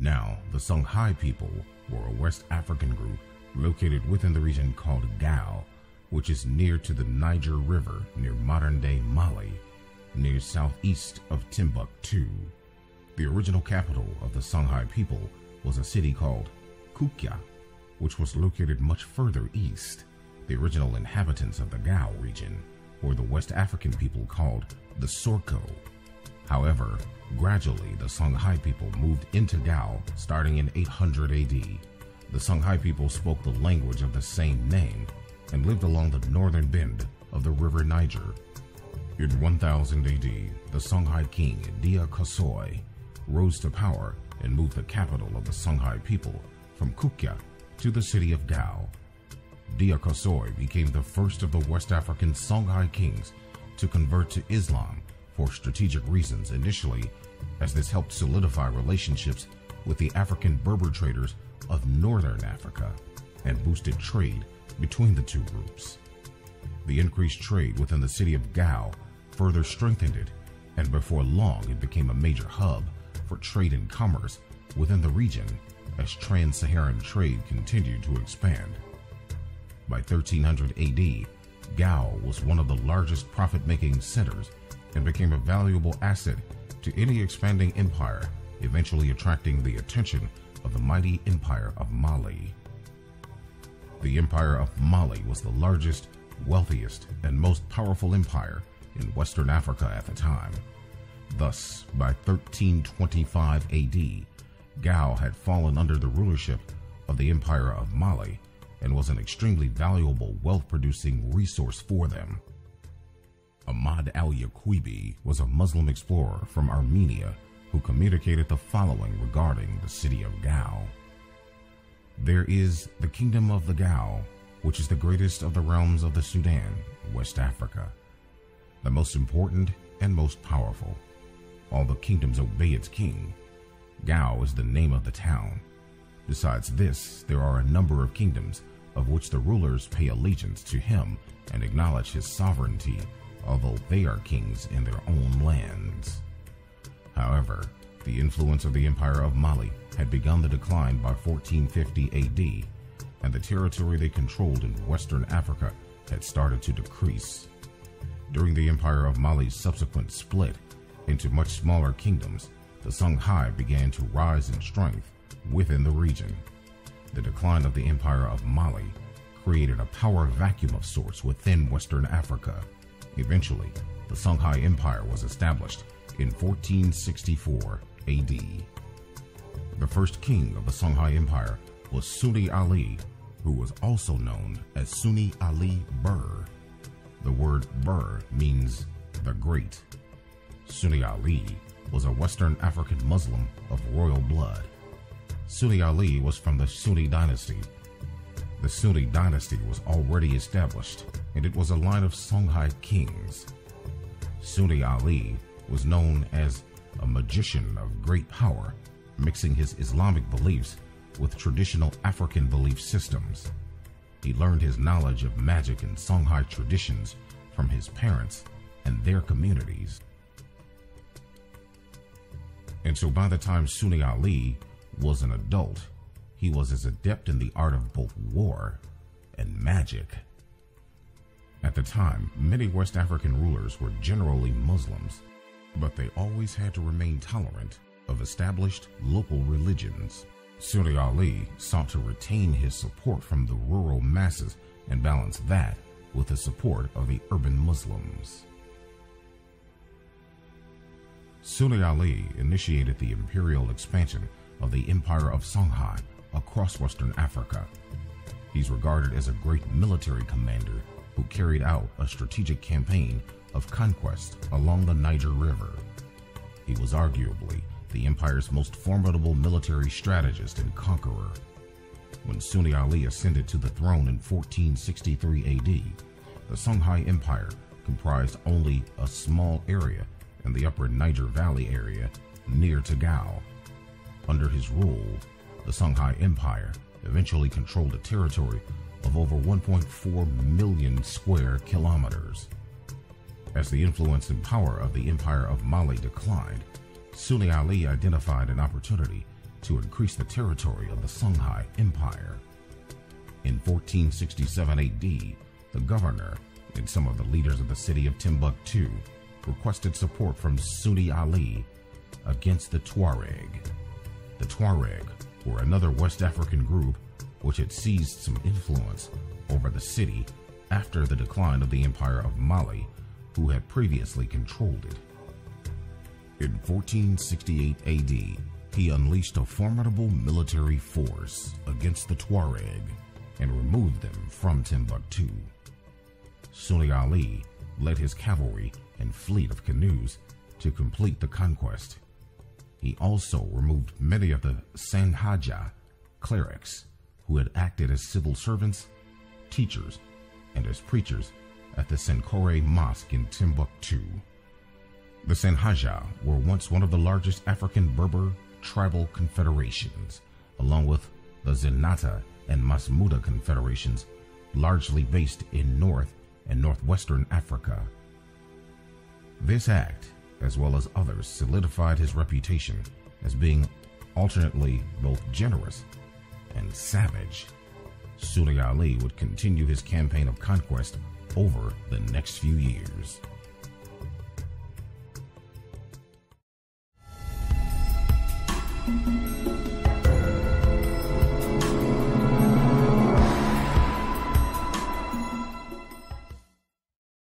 Now, the Songhai people were a West African group located within the region called Gao, which is near to the Niger River near modern-day Mali, near southeast of Timbuktu. The original capital of the Songhai people was a city called Kukya, which was located much further east. The original inhabitants of the Gao region were the West African people called the Sorko. However, gradually the Songhai people moved into Gao starting in 800 AD. The Songhai people spoke the language of the same name and lived along the northern bend of the river Niger. In 1000 AD, the Songhai king Dia Kosoi rose to power and moved the capital of the Songhai people from Kukya to the city of Gao. Dia Kosoi became the first of the West African Songhai kings to convert to Islam for strategic reasons initially, as this helped solidify relationships with the African Berber traders of northern Africa and boosted trade between the two groups. The increased trade within the city of Gao further strengthened it, and before long it became a major hub for trade and commerce within the region as trans-Saharan trade continued to expand. By 1300 AD, Gao was one of the largest profit-making centers and became a valuable asset to any expanding empire, eventually attracting the attention of the mighty Empire of Mali. The Empire of Mali was the largest, wealthiest, and most powerful empire in Western Africa at the time. Thus, by 1325 AD, Gao had fallen under the rulership of the Empire of Mali and was an extremely valuable wealth-producing resource for them. Ahmad al-Yaqubi was a Muslim explorer from Armenia who communicated the following regarding the city of Gao. There is the kingdom of the Gao, which is the greatest of the realms of the Sudan, West Africa, the most important and most powerful. All the kingdoms obey its king. Gao is the name of the town. Besides this, there are a number of kingdoms of which the rulers pay allegiance to him and acknowledge his sovereignty, although they are kings in their own lands. However, the influence of the Empire of Mali had begun the decline by 1450 AD, and the territory they controlled in Western Africa had started to decrease. During the Empire of Mali's subsequent split into much smaller kingdoms, the Songhai began to rise in strength within the region. The decline of the Empire of Mali created a power vacuum of sorts within Western Africa. Eventually, the Songhai Empire was established in 1464 AD. The first king of the Songhai Empire was Sunni Ali, who was also known as Sunni Ali Bur. The word Bur means the Great. Sunni Ali was a Western African Muslim of royal blood. Sunni Ali was from the Sunni dynasty. The Sunni dynasty was already established, and it was a line of Songhai kings. Sunni Ali was known as a magician of great power, mixing his Islamic beliefs with traditional African belief systems. He learned his knowledge of magic and Songhai traditions from his parents and their communities. And so by the time Sunni Ali was an adult, he was as adept in the art of both war and magic. At the time, many West African rulers were generally Muslims, but they always had to remain tolerant of established local religions. Sunni Ali sought to retain his support from the rural masses and balance that with the support of the urban Muslims. Sunni Ali initiated the imperial expansion of the Empire of Songhai across Western Africa. He's regarded as a great military commander who carried out a strategic campaign of conquest along the Niger River. He was arguably the empire's most formidable military strategist and conqueror. When Sunni Ali ascended to the throne in 1463 AD, the Songhai Empire comprised only a small area in the upper Niger Valley area near to Gao. Under his rule, the Songhai Empire eventually controlled a territory of over 1.4 million square kilometers. As the influence and power of the Empire of Mali declined, Sunni Ali identified an opportunity to increase the territory of the Songhai Empire. In 1467 AD, the governor and some of the leaders of the city of Timbuktu requested support from Sunni Ali against the Tuareg. The Tuareg were another West African group which had seized some influence over the city after the decline of the Empire of Mali, who had previously controlled it. In 1468 AD, he unleashed a formidable military force against the Tuareg and removed them from Timbuktu. Sunni Ali led his cavalry and fleet of canoes to complete the conquest. He also removed many of the Sanhaja clerics who had acted as civil servants, teachers, and as preachers at the Sankore Mosque in Timbuktu. The Sanhaja were once one of the largest African Berber tribal confederations, along with the Zenata and Masmuda confederations, largely based in North and Northwestern Africa. This act, as well as others, solidified his reputation as being alternately both generous and savage. Sunni Ali would continue his campaign of conquest over the next few years.